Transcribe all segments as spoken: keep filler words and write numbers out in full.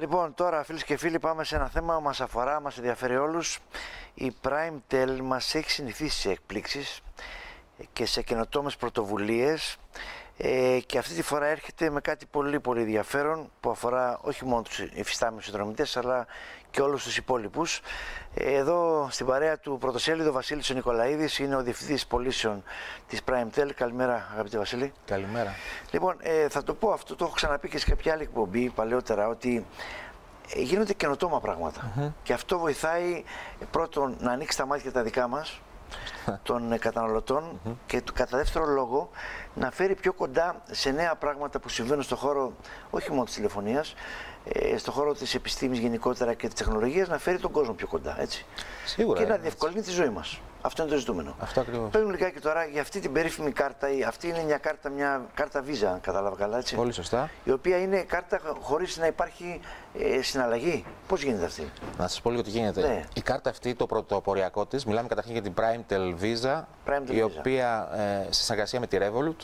Λοιπόν, τώρα φίλες και φίλοι, πάμε σε ένα θέμα που μας αφορά, μας ενδιαφέρει όλους. Η PrimeTel μας έχει συνηθίσει σε εκπλήξεις και σε καινοτόμες πρωτοβουλίες ε, και αυτή τη φορά έρχεται με κάτι πολύ πολύ ενδιαφέρον που αφορά όχι μόνο τους υφιστάμενους συνδρομητές αλλά και όλους τους υπόλοιπους. Εδώ στην παρέα του πρωτοσέλιδο Βασίλης ο Νικολαίδης, είναι ο Διευθυντής Πωλήσεων της PrimeTel. Καλημέρα αγαπητέ Βασίλη. Καλημέρα. Λοιπόν, ε, θα το πω αυτό, το έχω ξαναπεί και σε κάποια άλλη εκπομπή παλαιότερα, ότι ε, γίνονται καινοτόμα πράγματα. Mm-hmm. Και αυτό βοηθάει πρώτον να ανοίξει τα μάτια τα δικά μας, των ε, καταναλωτών, mm-hmm. και κατά δεύτερο λόγο να φέρει πιο κοντά σε νέα πράγματα που συμβαίνουν στον χώρο όχι μόνο της τηλεφωνίας, ε, στον χώρο της επιστήμης γενικότερα και της τεχνολογίας, να φέρει τον κόσμο πιο κοντά, έτσι. Σίγουρα. Και να διευκολύνει τη ζωή μας. Αυτό είναι το ζητούμενο. Αυτό ακριβώς. Παίρνουμε λιγάκι τώρα για αυτή την περίφημη κάρτα. Αυτή είναι μια κάρτα, μια κάρτα Visa, αν κατάλαβα καλά, έτσι. Πολύ σωστά. Η οποία είναι κάρτα χωρίς να υπάρχει ε, συναλλαγή. Πώς γίνεται αυτή? Να σας πω λίγο τι γίνεται. Ναι. Η κάρτα αυτή, το πρωτοποριακό της, μιλάμε καταρχήν για την PrimeTel Visa, PrimeTel η Visa. οποία ε, σε συνεργασία με τη Revolut.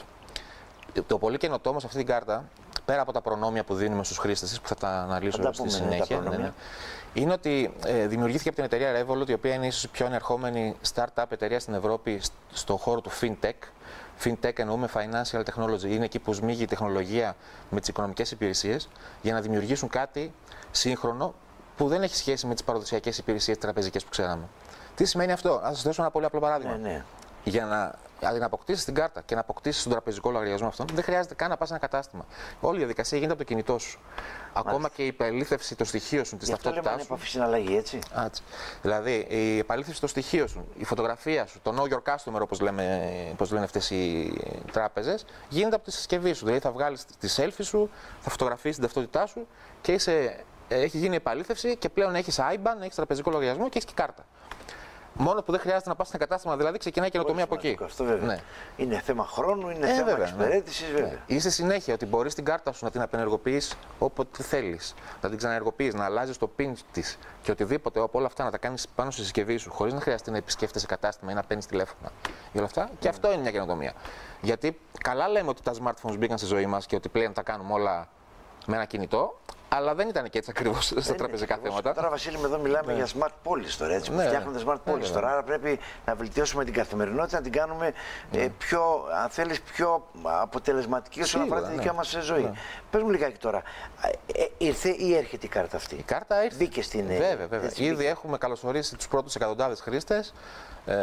Το πολύ καινοτόμο σε αυτή την κάρτα, πέρα από τα προνόμια που δίνουμε στους χρήστες της, που θα τα αναλύσω θα τα στη πούμε, συνέχεια, ναι, ναι, είναι ότι ε, δημιουργήθηκε από την εταιρεία Revolut, η οποία είναι ίσως η πιο ανερχόμενη startup εταιρεία στην Ευρώπη στον χώρο του FinTech. FinTech εννοούμε Financial Technology. Είναι εκεί που σμίγει η τεχνολογία με τις οικονομικές υπηρεσίες για να δημιουργήσουν κάτι σύγχρονο που δεν έχει σχέση με τις παραδοσιακές υπηρεσίες τραπεζικές που ξέραμε. Τι σημαίνει αυτό? Να σας δώσω ένα πολύ απλό παράδειγμα. Ναι, ναι. Για να, για να αποκτήσεις την κάρτα και να αποκτήσεις τον τραπεζικό λογαριασμό αυτόν, δεν χρειάζεται καν να πας σε ένα κατάστημα. Όλη η διαδικασία γίνεται από το κινητό σου. Μάλιστα. Ακόμα και η επαλήθευση των στοιχείων σου, τη ταυτότητά σου. Είναι επαφή συναλλαγή, έτσι. Άτσι. Δηλαδή, η επαλήθευση των στοιχείων σου, η φωτογραφία σου, το know your customer, όπως λένε αυτές οι τράπεζες, γίνεται από τη συσκευή σου. Δηλαδή, θα βγάλεις τη selfie σου, θα φωτογραφίσεις την ταυτότητά σου και είσαι, έχει γίνει επαλήθευση και πλέον έχεις άι μπαν, έχεις τραπεζικό λογαριασμό και έχεις και κάρτα. Μόνο που δεν χρειάζεται να πας σε ένα κατάστημα, δηλαδή ξεκινάει η καινοτομία από εκεί. Αυτό βέβαια. Ναι. Είναι θέμα χρόνου, είναι ε, θέμα εξυπηρέτησης, βέβαια. Ναι. Είσαι συνέχεια ότι μπορείς την κάρτα σου να την απενεργοποιείς όποτε θέλεις, να την ξαναενεργοποιείς, να αλλάζεις το πιν της και οτιδήποτε από όλα αυτά να τα κάνεις πάνω στη συσκευή σου, χωρίς να χρειάζεται να επισκέφτεσαι κατάστημα ή να παίρνεις τηλέφωνα. Για όλα αυτά. Mm. Και αυτό είναι μια καινοτομία. Γιατί καλά λέμε ότι τα smartphones μπήκαν στη ζωή μας και ότι πλέον τα κάνουμε όλα με ένα κινητό. Αλλά δεν ήταν και έτσι ακριβώς στα τραπεζικά θέματα. Τώρα, Βασίλη, εδώ μιλάμε ναι. για smart πόλεις τώρα. Έτσι, ναι, που φτιάχνονται smart πόλεις ναι, τώρα. Άρα πρέπει να βελτιώσουμε την καθημερινότητα, να την κάνουμε ναι. ε, πιο, αν θέλεις, πιο αποτελεσματική όσον αφορά τη δικιά ναι. μας ζωή. Ναι. Πες μου λιγάκι τώρα, ε, ήρθε ή έρχεται η κάρτα αυτή? Η κάρτα ήρθε. Μπήκε στην. Βέβαια, βέβαια. Έτσι, ήδη μπήκε. Έχουμε καλωσορίσει τους πρώτους εκατοντάδες χρήστες ε,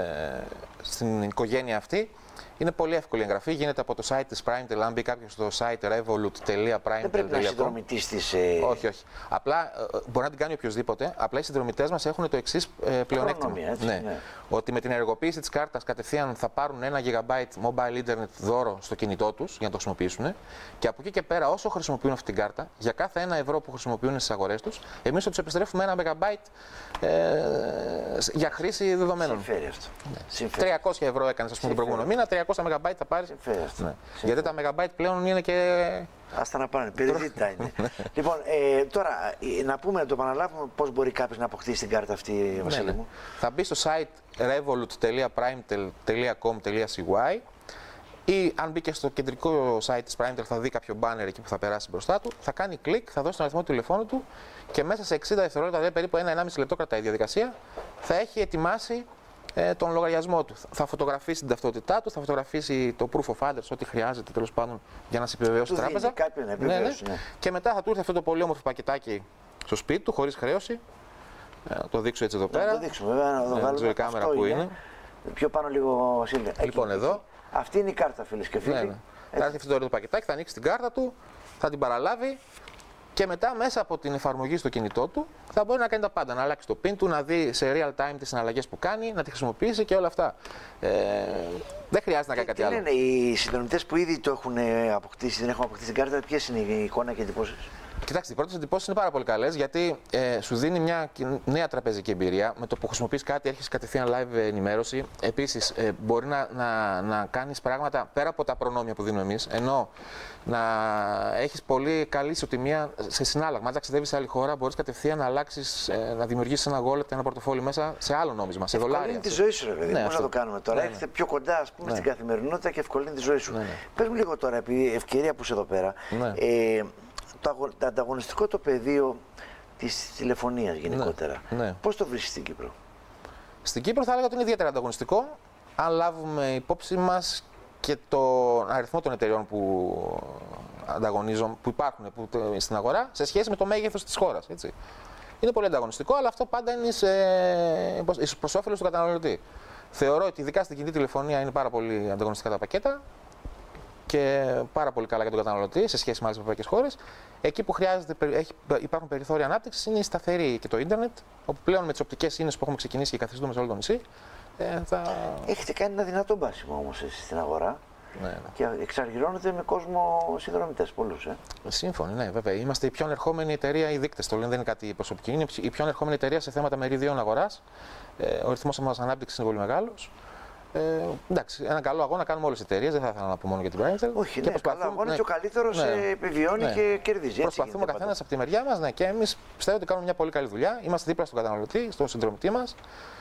στην οικογένεια αυτή. Είναι πολύ εύκολη η εγγραφή, γίνεται από το site της PrimeTel. Αν μπει κάποιος στο site revolut τελεία primetel τελεία com. Δεν πρέπει να είναι συνδρομητής της. Ε... Όχι, όχι. Απλά μπορεί να την κάνει οποιοδήποτε. Απλά οι συνδρομητές μας έχουν το εξής ε, πλεονέκτημα. Έτσι, ναι. Ναι. Ότι με την ενεργοποίηση της κάρτας κατευθείαν θα πάρουν ένα γιγαμπάιτ mobile internet δώρο στο κινητό τους για να το χρησιμοποιήσουν. Και από εκεί και πέρα, όσο χρησιμοποιούν αυτή την κάρτα, για κάθε ένα ευρώ που χρησιμοποιούν στις αγορές τους, εμείς θα τους επιστρέφουμε ένα μεγαμπάιτ ε, για χρήση δεδομένων. Συμφέρει αυτό. Ναι. Συμφέρει. τριακόσια ευρώ έκανες, ας πούμε, τον προηγούμενο μήνα, τριακόσια μεγαμπάιτ θα πάρεις. Ναι. Γιατί τα μεγαμπάιτ πλέον είναι και. Άστα να πάνε, περιζήτητα είναι. Λοιπόν, ε, τώρα να πούμε, να το επαναλάβουμε, πώς μπορεί κάποιος να αποκτήσει την κάρτα αυτή, Βασίλη ναι, ναι. μου. Θα μπει στο site revolut τελεία primetel τελεία com τελεία c y ή αν μπει και στο κεντρικό site της PrimeTel θα δει κάποιο banner εκεί που θα περάσει μπροστά του, θα κάνει κλικ, θα δώσει τον αριθμό του τηλεφώνου του και μέσα σε εξήντα δευτερόλεπτα, δηλαδή περίπου ένα με ενάμιση λεπτό κρατάει η διαδικασία, θα έχει ετοιμάσει ε, τον λογαριασμό του. Θα φωτογραφίσει την ταυτότητά του, θα φωτογραφίσει το proof of address, ό,τι χρειάζεται τέλος πάντων για να σε επιβεβαιώσει η τράπεζα. Κάποιον, ναι, ναι. Ναι. Και μετά θα του έρθει αυτό το πολύ όμορφο πακετάκι στο σπίτι του, χωρίς χρέωση. Ε, το δείξω έτσι εδώ πέρα. Να το δείξουμε, βέβαια, να το ναι, βάλουμε. Η κάμερα που είναι. Πιο πάνω λίγο, Βασίλη. Λοιπόν, εκεί, εδώ. Αυτή είναι η κάρτα, φίλες και φίλοι. Ναι, ναι. Θα έρθει αυτό το ωραίο πακετάκι, θα ανοίξει την κάρτα του, θα την παραλάβει. Και μετά μέσα από την εφαρμογή στο κινητό του θα μπορεί να κάνει τα πάντα. Να αλλάξει το πιν του, να δει σε real time τις συναλλαγές που κάνει, να τη χρησιμοποιήσει και όλα αυτά. Ε, δεν χρειάζεται να κάνει κάτι άλλο. Τι λένε οι συνδρομητές που ήδη το έχουν αποκτήσει, δεν έχουν αποκτήσει την κάρτα, ποιες είναι η εικόνα και εντυπώσεις? Κοιτάξτε, οι πρώτες εντυπώσεις είναι πάρα πολύ καλές γιατί ε, σου δίνει μια νέα τραπεζική εμπειρία. Με το που χρησιμοποιείς κάτι, έρχεσαι κατευθείαν live ενημέρωση. Επίσης, ε, μπορεί να, να, να κάνεις πράγματα πέρα από τα προνόμια που δίνουμε εμείς. Ενώ να έχεις πολύ καλή ισοτιμία σε συνάλλαγμα. Αν ταξιδεύεις σε άλλη χώρα, μπορείς κατευθείαν να αλλάξεις, ε, να δημιουργήσεις ένα wallet, ένα πορτοφόλι μέσα σε άλλο νόμισμα, σε δολάρια. Ευκολύνει τη ζωή σου, ρε παιδί. Ναι, πώς να το κάνουμε τώρα? Ναι, Έρχεται πιο κοντά, ας πούμε, ναι. στην καθημερινότητα και ευκολύνει τη ζωή σου. Ναι, ναι. Πες μου λίγο τώρα, επειδή ευκαιρία που είσαι εδώ πέρα. Ναι. Ε, το ανταγωνιστικό το πεδίο της τηλεφωνίας γενικότερα. Ναι, ναι. Πώς το βρίσκεις στην Κύπρο? Στην Κύπρο θα έλεγα ότι είναι ιδιαίτερα ανταγωνιστικό, αν λάβουμε υπόψη μας και τον αριθμό των εταιριών που ανταγωνίζουν, που υπάρχουν που, στην αγορά, σε σχέση με το μέγεθος της χώρας. Έτσι. Είναι πολύ ανταγωνιστικό, αλλά αυτό πάντα είναι προς όφελος του καταναλωτή. Θεωρώ ότι ειδικά στην κινητή τηλεφωνία είναι πάρα πολύ ανταγωνιστικά τα πακέτα και πάρα πολύ καλά για τον καταναλωτή σε σχέση με άλλες ευρωπαϊκές χώρες. Εκεί που χρειάζεται, έχει, υπάρχουν περιθώρια ανάπτυξης είναι η σταθερή και το ίντερνετ, όπου πλέον με τις οπτικές ίνες που έχουμε ξεκινήσει και καθιστούμε σε όλο το νησί. Ε, θα... Έχετε κάνει ένα δυνατό μπάσιμο όμως εσείς στην αγορά. Ναι, ναι. Και εξαργυρώνεται με κόσμο συνδρομητές πολλούς. Ε. Σύμφωνοι, ναι, βέβαια. Είμαστε η πιο ανερχόμενη εταιρεία, οι δείκτες το λένε, δεν είναι κάτι προσωπική. Είναι η πιο ανερχόμενη εταιρεία σε θέματα μεριδίων αγοράς. Ε, ο ρυθμός μας ανάπτυξης είναι πολύ μεγάλος. Ε, εντάξει, ένα καλό αγώνα κάνουμε όλες οι εταιρείες, δεν θα ήθελα να πω μόνο για την Primetel. Όχι, και ναι, καλό αγώνα ναι, και ο καλύτερος ναι, επιβιώνει ναι, και κερδίζει. Προσπαθούμε καθένας από τη μεριά μας ναι, και εμείς πιστεύω ότι κάνουμε μια πολύ καλή δουλειά. Είμαστε δίπλα στον καταναλωτή, στον συνδρομητή μας,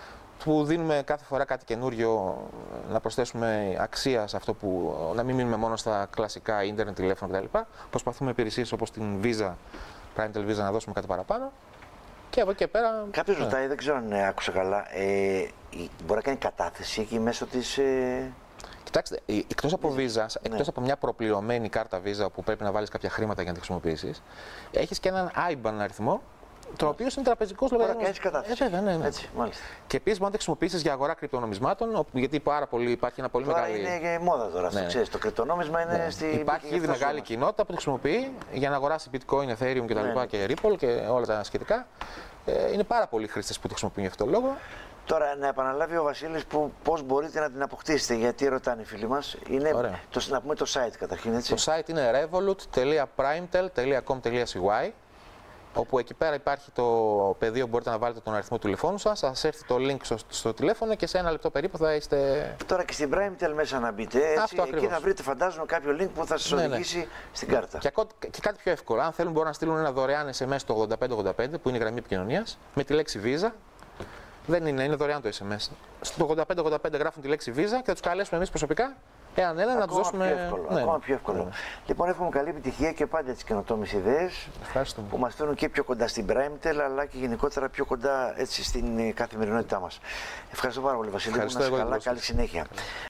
που δίνουμε κάθε φορά κάτι καινούριο, να προσθέσουμε αξία σε αυτό που, να μην μείνουμε μόνο στα κλασικά ίντερνετ, τηλέφωνα κτλ. Προσπαθούμε υπηρεσίες όπως την Visa, Primetel Visa να δώσουμε κάτι παραπάνω. Και από εκεί και πέρα. Κάποιος ναι. ρωτάει, δεν ξέρω αν άκουσα καλά, ε, μπορεί να κάνει κατάθεση εκεί μέσω της. Ε... Κοιτάξτε, εκτός από Visa, ναι. εκτός από μια προπληρωμένη κάρτα Visa που πρέπει να βάλεις κάποια χρήματα για να τη χρησιμοποιήσεις, έχεις και έναν άι μπαν αριθμό. Το οποίο είναι τραπεζικός λογαριασμός. Μπορεί να κάνεις κατάθεση. Ε, ναι, ναι. Έτσι, μάλιστα. Και επίσης μπορεί να τα χρησιμοποιήσεις για αγορά κρυπτονομισμάτων, γιατί πάρα πολύ, υπάρχει ένα πολύ τώρα μεγάλο. Είναι για μόδα τώρα, αυτό, ναι. ξέρεις, το κρυπτονόμισμα είναι ναι. στη. Υπάρχει ήδη μεγάλη μας. κοινότητα που το χρησιμοποιεί για να αγοράσει bitcoin, ethereum κτλ. Ναι. και Ripple και όλα τα σχετικά. Ε, είναι πάρα πολλοί χρήστες που το χρησιμοποιούν για αυτόν τον λόγο. Τώρα να επαναλάβει ο Βασίλης πώς μπορείτε να την αποκτήσετε, γιατί ρωτάνε οι φίλοι μας. Είναι το, να πούμε το site καταρχήν, έτσι. Το site είναι revolut τελεία primetel τελεία com τελεία c y, όπου εκεί πέρα υπάρχει το πεδίο που μπορείτε να βάλετε τον αριθμό του τηλεφώνου σας, θα σας έρθει το link στο, στο τηλέφωνο και σε ένα λεπτό περίπου θα είστε... Τώρα και στην Primetel μέσα να μπείτε, έτσι, Αυτό εκεί θα βρείτε φαντάζομαι κάποιο link που θα σας ναι, οδηγήσει ναι. στην κάρτα. Και, και κάτι πιο εύκολο, αν θέλουν μπορούν να στείλουν ένα δωρεάν ες εμ ες στο ογδόντα πέντε ογδόντα πέντε που είναι η γραμμή επικοινωνίας, με τη λέξη Visa. Δεν είναι, είναι δωρεάν το ες εμ ες. Στο ογδόντα πέντε ογδόντα πέντε γράφουν τη λέξη Visa και θα τους καλέσουμε εμείς προσωπικά. Εάν ένα, να του δώσουμε. Πιο εύκολο, ναι. Ακόμα πιο εύκολο. Ναι. Λοιπόν, εύχομαι καλή επιτυχία και πάντα τις καινοτόμες ιδέες που μας φέρνουν και πιο κοντά στην Primetel, αλλά και γενικότερα πιο κοντά έτσι, στην καθημερινότητά μας. Ευχαριστώ πάρα πολύ, Βασίλη. Ευχαριστώ, να είσαι καλά, καλή συνέχεια.